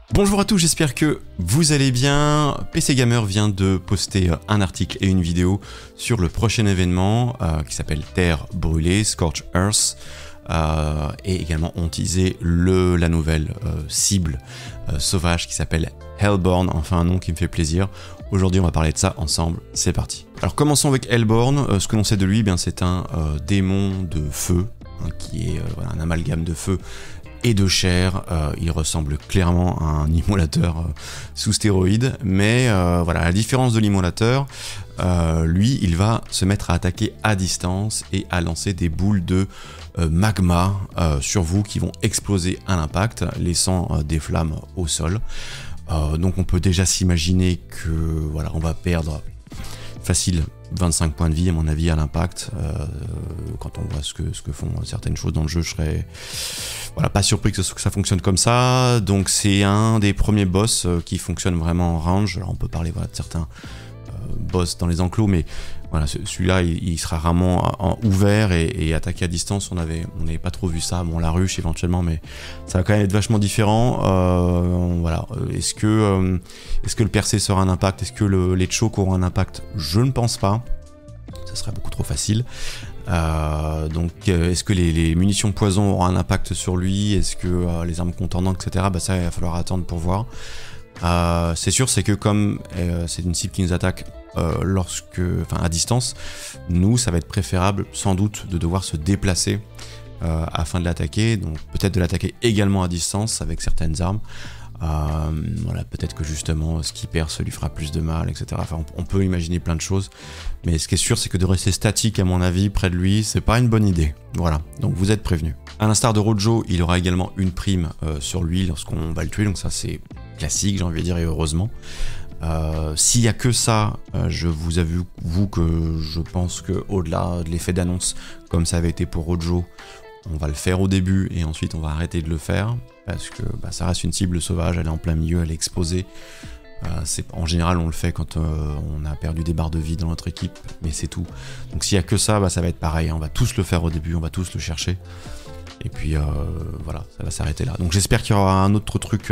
Bonjour à tous, j'espère que vous allez bien. PC Gamer vient de poster un article et une vidéo sur le prochain événement qui s'appelle Terre brûlée, Scorched Earth, et également ont teasé la nouvelle cible sauvage qui s'appelle Hellborn, enfin un nom qui me fait plaisir. Aujourd'hui on va parler de ça ensemble, c'est parti. Alors commençons avec Hellborn. Ce que l'on sait de lui, c'est un démon de feu, qui est un amalgame de feu et de chair. Il ressemble clairement à un immolateur sous stéroïdes, mais voilà, à la différence de l'immolateur, lui il va se mettre à attaquer à distance et à lancer des boules de magma sur vous qui vont exploser à l'impact, laissant des flammes au sol. Donc on peut déjà s'imaginer que voilà, on va perdre facile 25 points de vie à mon avis à l'impact. Quand on voit ce que font certaines choses dans le jeu, je serais pas surpris que ça fonctionne comme ça. Donc c'est un des premiers boss qui fonctionne vraiment en range. Alors on peut parler de certains boss dans les enclos, mais voilà, celui-là il sera rarement ouvert et attaqué à distance. On n'avait pas trop vu ça. Bon, la ruche éventuellement, mais ça va quand même être vachement différent. Voilà. Est-ce que le percé sera un impact? Est-ce que les chocs auront un impact? Je ne pense pas. Ça serait beaucoup trop facile. Donc est-ce que les munitions poison auront un impact sur lui? Est-ce que les armes contendantes, etc. Ça il va falloir attendre pour voir. C'est sûr, c'est que comme c'est une cible qui nous attaque à distance, nous ça va être préférable sans doute de devoir se déplacer afin de l'attaquer, donc peut-être de l'attaquer également à distance avec certaines armes. Voilà, peut-être que justement ce qui perce lui fera plus de mal, etc. Enfin, on peut imaginer plein de choses, mais ce qui est sûr, c'est que de rester statique, à mon avis, près de lui, c'est pas une bonne idée. Voilà, donc vous êtes prévenus. À l'instar de Rojo, il aura également une prime sur lui lorsqu'on va le tuer, donc ça c'est classique, j'ai envie de dire, et heureusement. S'il n'y a que ça, je vous avoue que je pense que au-delà de l'effet d'annonce, comme ça avait été pour Rojo, on va le faire au début et ensuite on va arrêter de le faire parce que ça reste une cible sauvage, elle est en plein milieu, elle est exposée. En général on le fait quand on a perdu des barres de vie dans notre équipe, mais c'est tout. Donc s'il n'y a que ça, ça va être pareil, on va tous le faire au début, on va tous le chercher. Et puis voilà, ça va s'arrêter là. Donc j'espère qu'il y aura un autre truc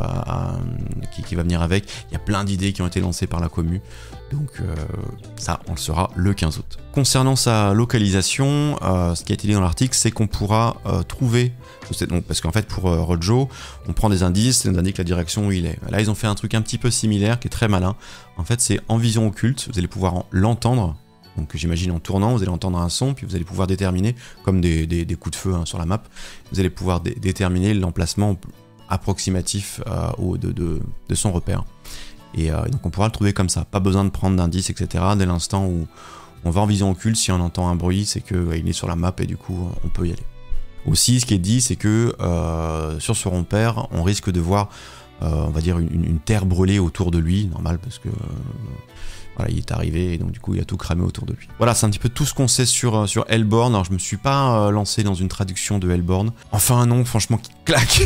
qui va venir avec. Il y a plein d'idées qui ont été lancées par la commu. Donc ça, on le saura le 15 août. Concernant sa localisation, ce qui a été dit dans l'article, c'est qu'on pourra trouver... Donc, parce qu'en fait, pour Rojo, on prend des indices, ça nous indique la direction où il est. Là, ils ont fait un truc un petit peu similaire, qui est très malin. En fait, c'est en vision occulte, vous allez pouvoir l'entendre. Donc j'imagine en tournant, vous allez entendre un son, puis vous allez pouvoir déterminer, comme des coups de feu sur la map, vous allez pouvoir déterminer l'emplacement approximatif de son repère. Et donc on pourra le trouver comme ça, pas besoin de prendre d'indices, etc. Dès l'instant où on va en vision occulte, si on entend un bruit, c'est qu'il est sur la map et du coup on peut y aller. Aussi, ce qui est dit, c'est que sur ce repère, on risque de voir, on va dire, une terre brûlée autour de lui, normal, parce que... Voilà, il est arrivé et donc du coup il a tout cramé autour de lui. Voilà, c'est un petit peu tout ce qu'on sait sur Hellborn. Alors je me suis pas lancé dans une traduction de Hellborn. Enfin un nom franchement qui claque.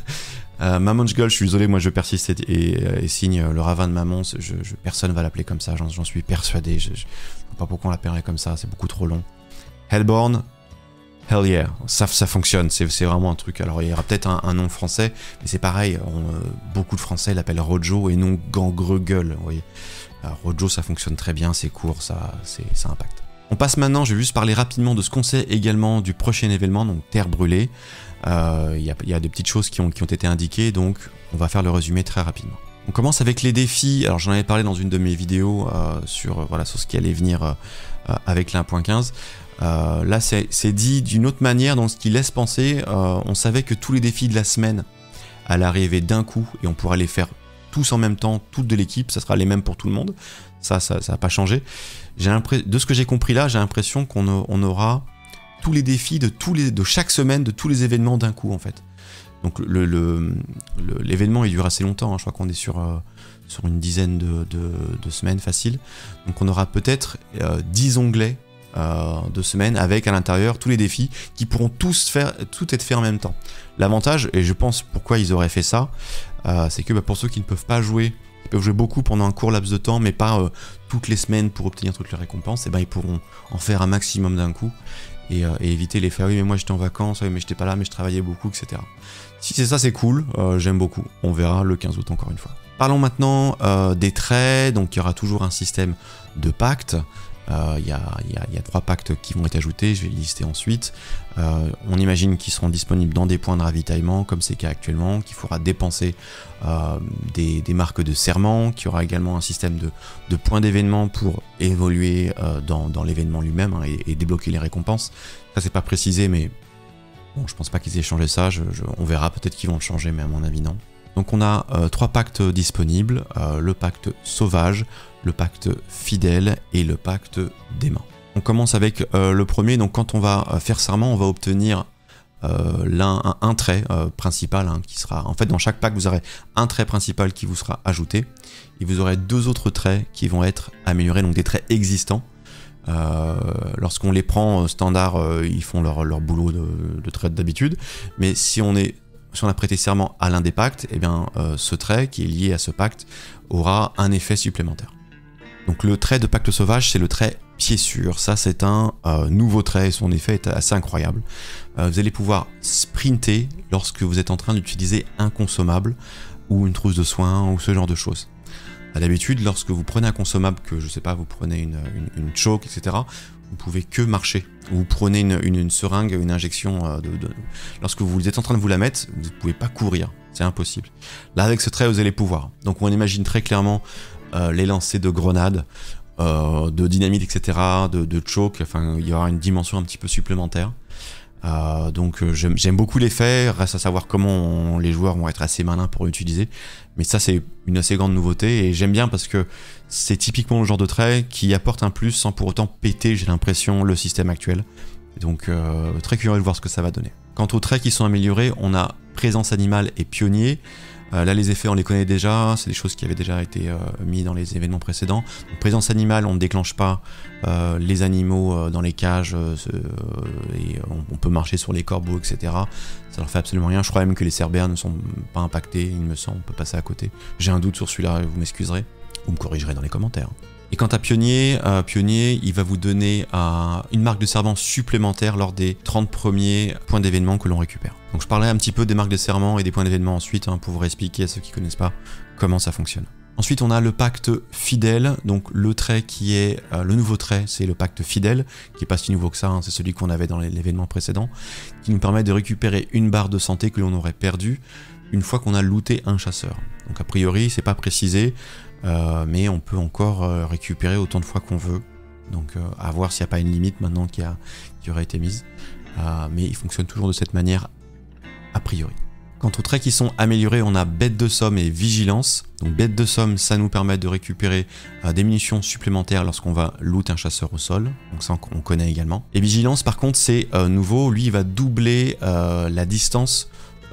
Mammon Gull, je suis désolé, moi je persiste et signe le ravin de Mammon. Personne va l'appeler comme ça, j'en suis persuadé. Je ne sais pas pourquoi on l'appellerait comme ça, c'est beaucoup trop long. Hellborn, hell yeah, ça fonctionne, c'est vraiment un truc. Alors il y aura peut-être un nom français, mais c'est pareil, beaucoup de Français l'appellent Rojo et non Gangreux Gueule, vous voyez. Rojo ça fonctionne très bien, c'est court, ça impacte. On passe maintenant, je vais juste parler rapidement de ce qu'on sait également du prochain événement, donc Terre brûlée. Il y a des petites choses qui ont été indiquées, donc on va faire le résumé très rapidement. On commence avec les défis. Alors j'en avais parlé dans une de mes vidéos sur ce qui allait venir avec la 1.15. Là c'est dit d'une autre manière, dans ce qui laisse penser, on savait que tous les défis de la semaine allaient arriver d'un coup et on pourra les faire tous en même temps, toutes de l'équipe, ça sera les mêmes pour tout le monde, ça va pas changer. De ce que j'ai compris là, j'ai l'impression qu'on aura tous les défis de chaque semaine, de tous les événements d'un coup en fait. Donc l'événement il dure assez longtemps, je crois qu'on est sur une dizaine de semaines facile. Donc on aura peut-être 10 onglets de semaines avec à l'intérieur tous les défis qui pourront tout être faits en même temps. L'avantage, et je pense pourquoi ils auraient fait ça, c'est que pour ceux qui ne peuvent pas jouer, ils peuvent jouer beaucoup pendant un court laps de temps, mais pas toutes les semaines pour obtenir toutes les récompenses, et ils pourront en faire un maximum d'un coup. et éviter l'effet oui mais moi j'étais en vacances, oui mais j'étais pas là, mais je travaillais beaucoup, etc. Si c'est ça, c'est cool, j'aime beaucoup. On verra le 15 août encore une fois. Parlons maintenant des traits. Donc il y aura toujours un système de pactes. Il y a 3 pactes qui vont être ajoutés, je vais les lister ensuite. On imagine qu'ils seront disponibles dans des points de ravitaillement, comme c'est le cas actuellement, qu'il faudra dépenser des marques de serment, qu'il y aura également un système de points d'événement pour évoluer dans l'événement lui-même hein, et débloquer les récompenses. Ça c'est pas précisé, mais bon, je pense pas qu'ils aient changé ça, on verra, peut-être qu'ils vont le changer, mais à mon avis non. Donc on a 3 pactes disponibles, le pacte sauvage, le pacte fidèle et le pacte d'aimant. On commence avec le premier, donc quand on va faire serment, on va obtenir un trait principal hein, qui sera... En fait, dans chaque pacte, vous aurez un trait principal qui vous sera ajouté, et vous aurez 2 autres traits qui vont être améliorés, donc des traits existants. Lorsqu'on les prend standard, ils font leur boulot de trait d'habitude, mais si on a prêté serment à l'un des pactes, eh bien, ce trait qui est lié à ce pacte aura un effet supplémentaire. Donc le trait de pacte sauvage, c'est le trait pied sûr. Ça, c'est un nouveau trait et son effet est assez incroyable. Vous allez pouvoir sprinter lorsque vous êtes en train d'utiliser un consommable ou une trousse de soins ou ce genre de choses. D'habitude, lorsque vous prenez un consommable, que je sais pas, vous prenez une choke, etc., vous pouvez que marcher. Vous prenez une seringue, une injection lorsque vous êtes en train de vous la mettre, vous ne pouvez pas courir, c'est impossible. Là, avec ce trait, vous allez pouvoir. Donc on imagine très clairement les lancers de grenades, de dynamite, etc., de choke, enfin il y aura une dimension un petit peu supplémentaire. Donc j'aime beaucoup l'effet, reste à savoir comment les joueurs vont être assez malins pour l'utiliser, mais ça c'est une assez grande nouveauté et j'aime bien parce que c'est typiquement le genre de trait qui apporte un plus sans pour autant péter, j'ai l'impression, le système actuel. Donc très curieux de voir ce que ça va donner. Quant aux traits qui sont améliorés, on a présence animale et pionnier. Là les effets on les connaît déjà, c'est des choses qui avaient déjà été mis dans les événements précédents. Donc, présence animale, on ne déclenche pas les animaux dans les cages et on peut marcher sur les corbeaux, etc. Ça leur fait absolument rien. Je crois même que les cerbères ne sont pas impactés, il me semble, on peut passer à côté. J'ai un doute sur celui-là, vous m'excuserez, ou me corrigerez dans les commentaires. Et quant à Pionnier, il va vous donner une marque de serment supplémentaire lors des 30 premiers points d'événement que l'on récupère. Donc je parlerai un petit peu des marques de serment et des points d'événement ensuite hein, pour vous expliquer à ceux qui ne connaissent pas comment ça fonctionne. Ensuite on a le pacte fidèle, donc le trait qui est le nouveau trait, c'est le pacte fidèle, qui n'est pas si nouveau que ça, hein, c'est celui qu'on avait dans l'événement précédent, qui nous permet de récupérer une barre de santé que l'on aurait perdue une fois qu'on a looté un chasseur. Donc a priori c'est pas précisé, mais on peut encore récupérer autant de fois qu'on veut. Donc à voir s'il n'y a pas une limite maintenant qui aurait été mise. Mais il fonctionne toujours de cette manière a priori. Quant aux traits qui sont améliorés, on a bête de somme et vigilance. Donc bête de somme, ça nous permet de récupérer des munitions supplémentaires lorsqu'on va loot un chasseur au sol. Donc ça on connaît également. Et vigilance par contre c'est nouveau, lui il va doubler la distance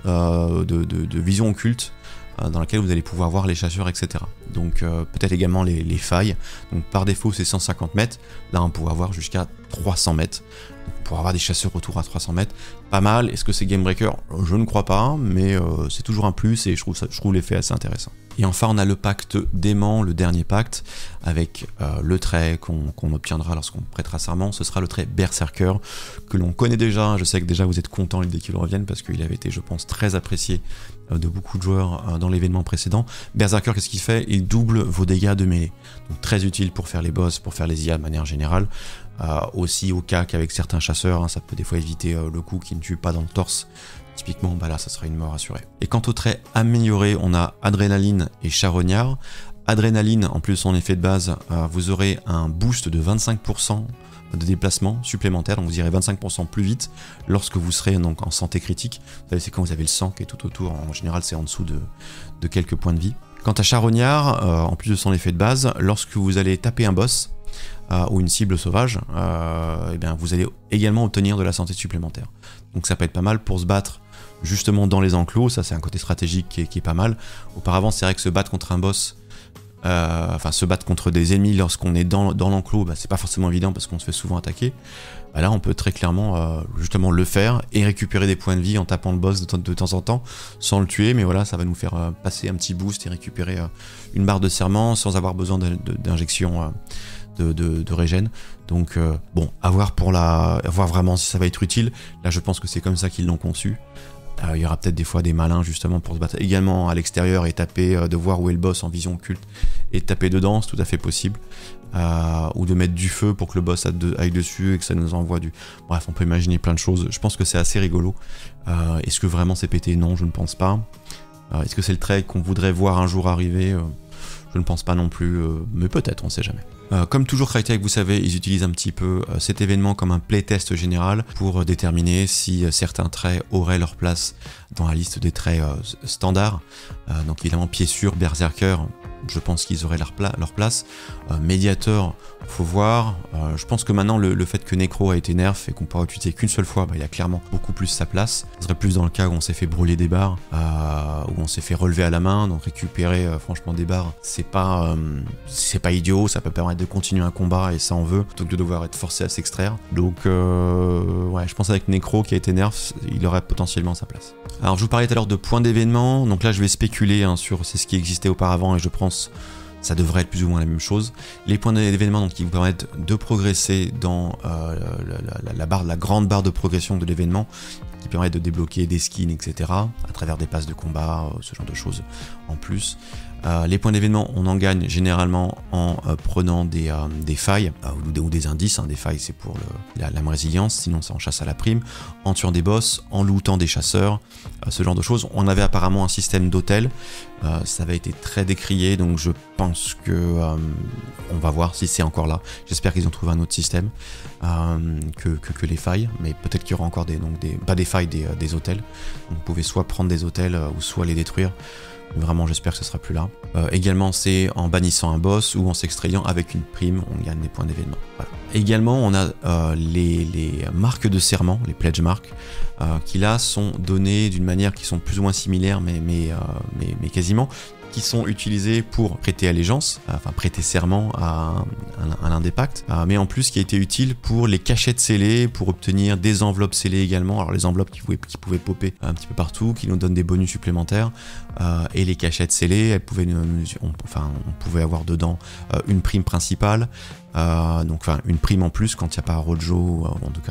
de vision occulte dans laquelle vous allez pouvoir voir les chasseurs, etc. Donc peut-être également les failles. Donc par défaut c'est 150 mètres, là on pourra voir jusqu'à 300 mètres. Donc, on pourra avoir des chasseurs autour à 300 mètres. Pas mal, est-ce que c'est game breaker? Je ne crois pas, mais c'est toujours un plus et je trouve l'effet assez intéressant. Et enfin on a le pacte d'aimant, le dernier pacte, avec le trait qu'on obtiendra lorsqu'on prêtera serment, ce sera le trait Berserker, que l'on connaît déjà, je sais que déjà vous êtes contents dès qu'il revienne, parce qu'il avait été je pense très apprécié de beaucoup de joueurs dans l'événement précédent. Berserker, qu'est-ce qu'il fait? Il double vos dégâts de mêlée, donc très utile pour faire les boss, pour faire les IA de manière générale, aussi au cas qu'avec certains chasseurs, hein, ça peut des fois éviter le coup qui ne tue pas dans le torse. Typiquement, bah là, ça sera une mort assurée. Et quant aux traits améliorés, on a Adrénaline et Charognard. Adrénaline, en plus de son effet de base, vous aurez un boost de 25% de déplacement supplémentaire, donc vous irez 25% plus vite lorsque vous serez donc en santé critique. Vous savez, c'est quand vous avez le sang qui est tout autour, en général c'est en dessous de quelques points de vie. Quant à Charognard, en plus de son effet de base, lorsque vous allez taper un boss ou une cible sauvage, et bien vous allez également obtenir de la santé supplémentaire. Donc ça peut être pas mal pour se battre justement dans les enclos, ça c'est un côté stratégique qui est pas mal. Auparavant c'est vrai que se battre contre un boss, enfin se battre contre des ennemis lorsqu'on est dans l'enclos, bah, c'est pas forcément évident parce qu'on se fait souvent attaquer. Bah là on peut très clairement justement le faire et récupérer des points de vie en tapant le boss de temps en temps sans le tuer, mais voilà, ça va nous faire passer un petit boost et récupérer une barre de serment sans avoir besoin d'injection de régène. Donc bon, à voir vraiment si ça va être utile. Là je pense que c'est comme ça qu'ils l'ont conçu. Il y aura peut-être des fois des malins justement pour se battre également à l'extérieur et taper, de voir où est le boss en vision occulte et taper dedans, c'est tout à fait possible. Ou de mettre du feu pour que le boss aille dessus et que ça nous envoie du... Bref, on peut imaginer plein de choses. Je pense que c'est assez rigolo. Est-ce que vraiment c'est pété? Non, je ne pense pas. Est-ce que c'est le trek qu'on voudrait voir un jour arriver? Je ne pense pas non plus, mais peut-être, on ne sait jamais. Comme toujours, Crytek, vous savez, ils utilisent un petit peu cet événement comme un playtest général pour déterminer si certains traits auraient leur place dans la liste des traits standards. Donc évidemment, pied sûr, Berserker, je pense qu'ils auraient leur place. Médiateur, faut voir. Je pense que maintenant, le fait que Necro a été nerf et qu'on pourra utiliser qu'une seule fois, il a clairement beaucoup plus sa place. Ce serait plus dans le cas où on s'est fait brûler des barres, où on s'est fait relever à la main, donc récupérer franchement des barres, c'est pas idiot, ça peut permettre de continuer un combat et ça en veut, plutôt que de devoir être forcé à s'extraire. Donc ouais, je pense avec Necro qui a été nerf, il aurait potentiellement sa place. Alors je vous parlais tout à l'heure de points d'événement, donc là je vais spéculer sur ce qui existait auparavant et je pense ça devrait être plus ou moins la même chose. Les points d'événement donc qui vous permettent de progresser dans la grande barre de progression de l'événement, qui permet de débloquer des skins, etc. à travers des passes de combat, ce genre de choses en plus. Les points d'événement, on en gagne généralement en prenant des failles ou des indices. Des failles, c'est pour la résilience, sinon ça en chasse à la prime. En tuant des boss, en lootant des chasseurs, ce genre de choses. On avait apparemment un système d'hôtel. Ça avait été très décrié, donc je pense que on va voir si c'est encore là. J'espère qu'ils ont trouvé un autre système que les failles, mais peut-être qu'il y aura encore pas des failles, des hôtels. Donc, vous pouvez soit prendre des hôtels ou soit les détruire. Vraiment, j'espère que ce sera plus là. Également, c'est en bannissant un boss ou en s'extrayant avec une prime, on gagne des points d'événement. Voilà. Également, on a les marques de serment, les pledge marks, qui là sont données d'une manière qui sont plus ou moins similaires, mais quasiment, qui sont utilisés pour prêter allégeance, enfin prêter serment à l'un des pactes, mais en plus qui a été utile pour les cachettes scellées, pour obtenir des enveloppes scellées également. Alors les enveloppes qui pouvaient popper un petit peu partout, qui nous donnent des bonus supplémentaires, et les cachettes scellées, on pouvait avoir dedans une prime principale, donc une prime en plus quand il n'y a pas Rojo, en tout cas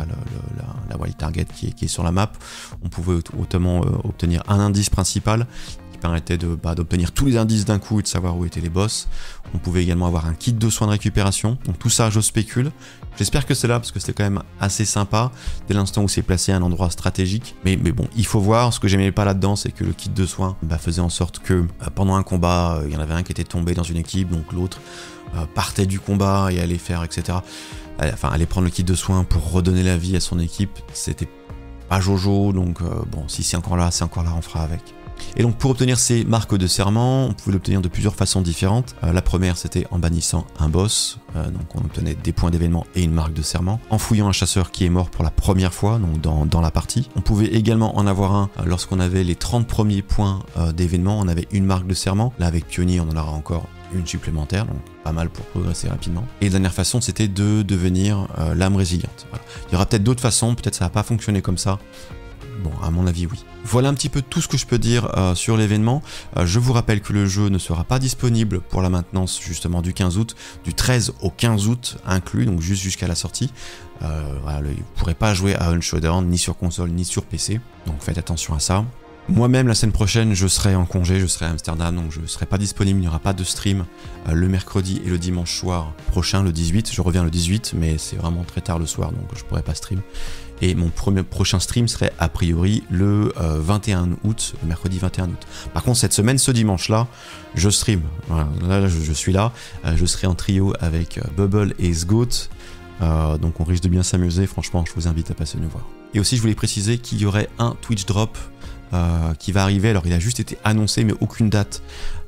la wild target qui est sur la map. On pouvait notamment obtenir un indice principal qui permettait d'obtenir tous les indices d'un coup et de savoir où étaient les boss. On pouvait également avoir un kit de soins de récupération. Donc tout ça, je spécule. J'espère que c'est là parce que c'était quand même assez sympa dès l'instant où c'est placé à un endroit stratégique. Mais bon, il faut voir. Ce que j'aimais pas là-dedans, c'est que le kit de soins faisait en sorte que pendant un combat, il y en avait un qui était tombé dans une équipe, donc l'autre partait du combat et allait faire, etc. Enfin, aller prendre le kit de soins pour redonner la vie à son équipe. C'était pas Jojo, donc bon, si c'est encore là, on fera avec. Et donc pour obtenir ces marques de serment, on pouvait l'obtenir de plusieurs façons différentes. La première, c'était en bannissant un boss, donc on obtenait des points d'événement et une marque de serment. En fouillant un chasseur qui est mort pour la première fois, donc dans la partie. On pouvait également en avoir un lorsqu'on avait les 30 premiers points d'événement, on avait une marque de serment. Là avec Pionnier, on en aura encore une supplémentaire, donc pas mal pour progresser rapidement. Et la dernière façon, c'était de devenir l'âme résiliente. Voilà. Il y aura peut-être d'autres façons, peut-être ça va pas fonctionner comme ça. Bon, à mon avis, oui. Voilà un petit peu tout ce que je peux dire sur l'événement. Je vous rappelle que le jeu ne sera pas disponible pour la maintenance justement du 15 août, du 13 au 15 août inclus, donc juste jusqu'à la sortie. Voilà, vous ne pourrez pas jouer à Unshowdown ni sur console ni sur PC, donc faites attention à ça. Moi-même, la semaine prochaine, je serai en congé, je serai à Amsterdam, donc je ne serai pas disponible, il n'y aura pas de stream le mercredi et le dimanche soir prochain, le 18. Je reviens le 18, mais c'est vraiment très tard le soir, donc je ne pourrai pas stream. Et mon prochain stream serait a priori le 21 août, le mercredi 21 août. Par contre, cette semaine, ce dimanche-là, je stream. Voilà, là, je suis là. Je serai en trio avec Bubble et Sgoat. Donc on risque de bien s'amuser. Franchement, je vous invite à passer nous voir. Et aussi, je voulais préciser qu'il y aurait un Twitch drop qui va arriver. Alors, il a juste été annoncé, mais aucune date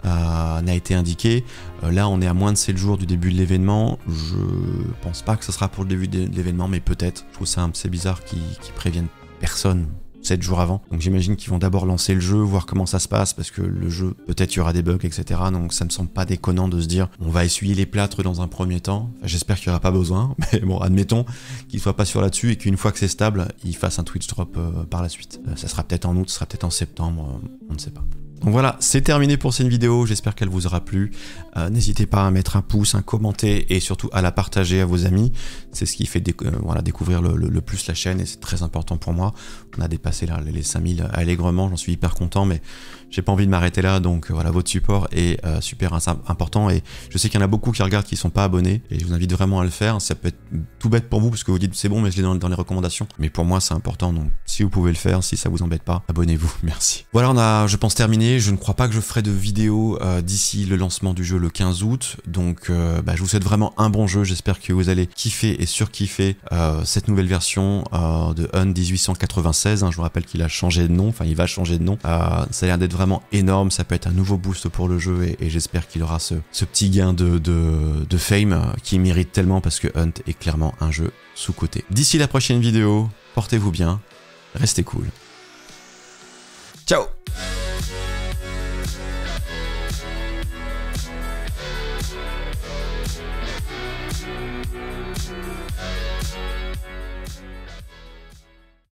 n'a été indiquée. Là, on est à moins de 7 jours du début de l'événement. Je pense pas que ce sera pour le début de l'événement, mais peut-être. Je trouve ça assez bizarre qu'ils préviennent personne 7 jours avant. Donc j'imagine qu'ils vont d'abord lancer le jeu, voir comment ça se passe, parce que le jeu, peut-être il y aura des bugs, etc. Donc ça me semble pas déconnant de se dire, on va essuyer les plâtres dans un premier temps. Enfin, j'espère qu'il n'y aura pas besoin, mais bon, admettons qu'il soit pas sûr là-dessus et qu'une fois que c'est stable, il fasse un Twitch drop par la suite. Ça sera peut-être en août, ça sera peut-être en septembre, on ne sait pas. Donc voilà, c'est terminé pour cette vidéo, j'espère qu'elle vous aura plu. N'hésitez pas à mettre un pouce, un commenter et surtout à la partager à vos amis. C'est ce qui fait voilà, découvrir le plus la chaîne et c'est très important pour moi. On a dépassé là, les 5000 allègrement, j'en suis hyper content, mais j'ai pas envie de m'arrêter là. Donc voilà, votre support est super important et je sais qu'il y en a beaucoup qui regardent qui sont pas abonnés et je vous invite vraiment à le faire. Ça peut être tout bête pour vous parce que vous dites c'est bon mais je l'ai dans les recommandations. Mais pour moi c'est important, donc si vous pouvez le faire, si ça vous embête pas, abonnez-vous, merci. Voilà, on a je pense terminé. Je ne crois pas que je ferai de vidéo d'ici le lancement du jeu le 15 août. Donc je vous souhaite vraiment un bon jeu. J'espère que vous allez kiffer et surkiffer cette nouvelle version de Hunt 1896. Je vous rappelle qu'il a changé de nom, enfin il va changer de nom. Ça a l'air d'être vraiment énorme. Ça peut être un nouveau boost pour le jeu et j'espère qu'il aura ce petit gain de fame qui mérite tellement parce que Hunt est clairement un jeu sous-coté. D'ici la prochaine vidéo, portez-vous bien, restez cool. Ciao!